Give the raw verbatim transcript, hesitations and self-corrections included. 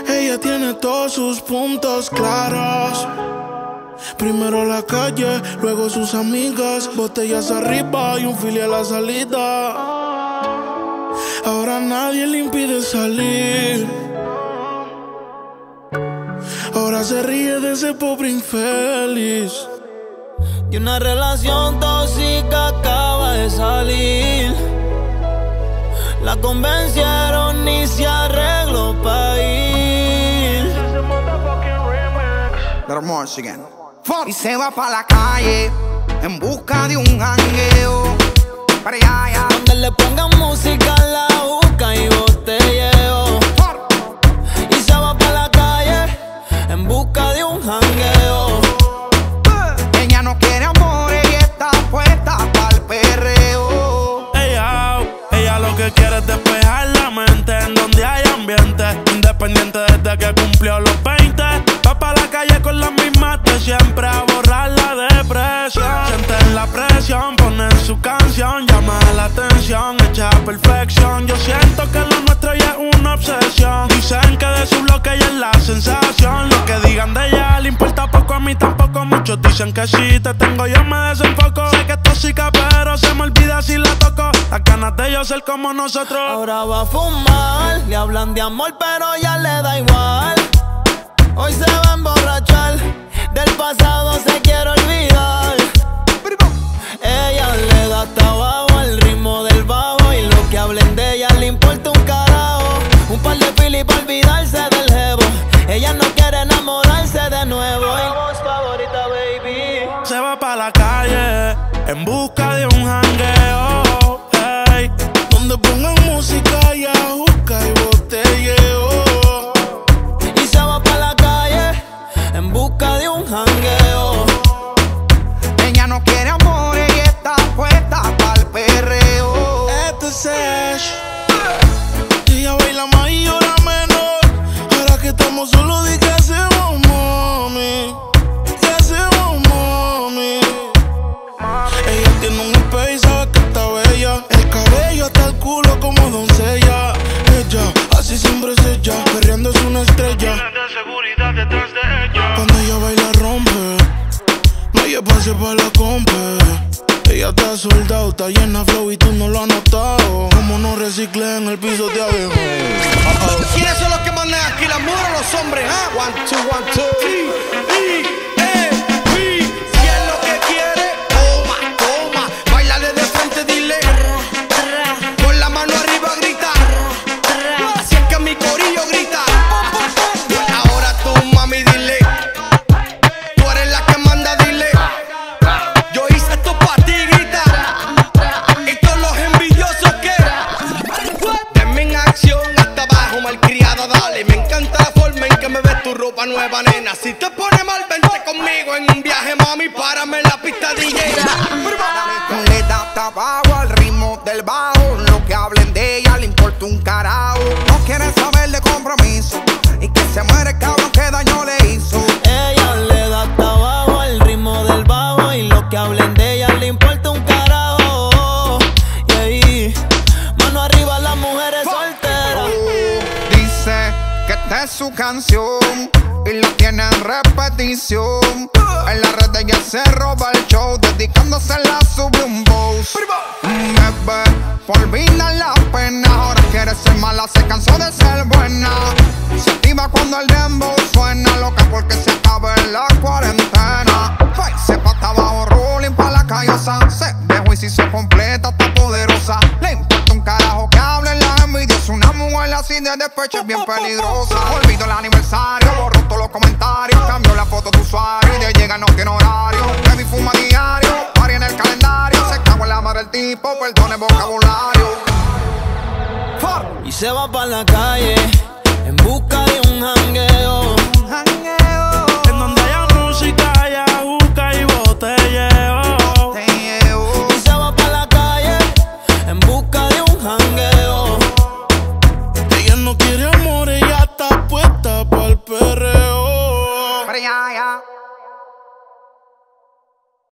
Ella tiene todos sus puntos claros. Primero la calle, luego sus amigas. Botellas arriba y un fili a la salida. Ahora nadie le impide salir. Ahora se ríe de ese pobre infeliz. Y una relación tóxica acaba de salir. La convencieron y se arregló pa' ir. Y se va pa' la calle en busca de un jangueo. Para allá, allá. Donde le pongan música, la busca y botelleo. Y se va pa' la calle en busca de un jangueo. Ella no quiere amor, ella está puesta pa'l perreo. Ella, ella lo que quiere es despejar la mente en donde hay ambiente. Independiente desde que cumplió los veinte. Va pa' la calle con las mismas de siempre a borrar la depresión. Sienten la presión, ponen su canción, llama la atención, hecha a perfección. Yo siento que lo nuestro ya es una obsesión. Dicen que de su bloque ella es la sensación. Lo que digan de ella le importa poco, a mí tampoco. Muchos dicen que si te tengo yo me desenfoco. Sé que es tóxica pero se me olvida si la toco. Las ganas de yo ser como nosotros. Ahora va a fumar, le hablan de amor pero ya le da igual. Hoy se va a emborrachar, del pasado se quiere olvidar. Ella le da hasta abajo al ritmo del bajo. Y lo que hablen de ella le importa un carajo. Un par de filis para olvidarse del jevo. Ella no quiere enamorarse de nuevo. Y voz favorita, baby. Se va pa' la calle en busca de un jangueo, hey, donde pongan música y ajuca y botelleo. Y se va pa' la calle en busca de un jangueo. Ella no quiere amor, ella está puesta pa'l perreo. Este es Ash. Ella baila más y llora menos. Ahora que estamos solos, di que hacemos, mami. ¿Qué hacemos, mami? Ella tiene un space, sabe que está bella. El cabello hasta el culo como doncella. Ella, así siempre es ella. Perreando es una estrella. De seguridad detrás de ella. Cuando ella baila rompe. No hay espacio para la compa. Ella está soldado, está llena flow y tú no lo has notado. Como no recicle en el piso de abajo. ¿Quiénes son los que mandan aquí, las mujeres o los hombres? ¿Ah? One, two, one, two. Sí, sí, eh, sí. Si es lo que quiere, toma, toma. Báilale de frente, dile. Con la mano arriba grita. Así es que mi corillo grita. Ahora tú, mami, dile. Tú eres la que manda, dile. Yo hice esto pa' ti, grita. Y todos los envidiosos que denme en acción hasta abajo, malcriada, dale. Me encanta la forma en que me ves tu ropa nueva, nena. Si te pone mal, vente conmigo en un viaje, mami. Párame en la pista, D J. Le da hasta abajo al ritmo del bajo. Lo que hablen de ella le importa un carajo. No quiere saber de compromiso. Y que se muere el cabrón que daño le hizo. Ella le da hasta abajo al ritmo del bajo. Y lo que hablen de ella le importa un carajo. Y ahí, mano arriba las mujeres solteras. Dice que esta es su canción y lo tiene en repetición. En la red ella se roba el show, dedicándose la sube un boss. Me ve por olvidar la pena, ahora quiere ser mala, se cansó de ser buena. Se activa cuando el dembow suena, loca porque se acaba en la cuarentena. Ay, se pata abajo, rolling pa' la callosa. Se dejó y si se completa, está poderosa. Le importa un carajo que hablen la envidia. Es una mujer así de despecho, es bien peligrosa. Olvido el aniversario, borró todos los comentarios. Cambió la foto de usuario y de llega no tiene horario. Baby fuma diario, party en el calendario. Se cagó en la madre el tipo, perdone vocabulario. Y se va pa' la calle en busca de un jangueo.